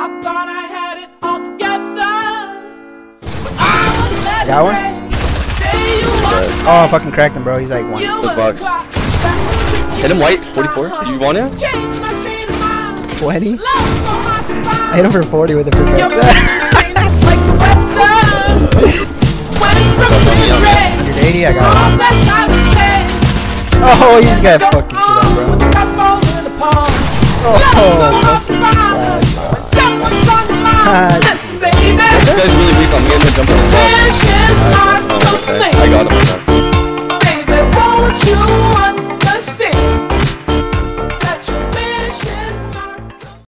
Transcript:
thought I had it all together. Got one? Oh, I fucking cracked him, bro. He's like one. Those bugs. Hit him white, 44. Do you want it? 20? I hit him for 40 with a perfect. 180, I got him. Oh, he's got fucking shit on, bro. Oh, fucking This guy's really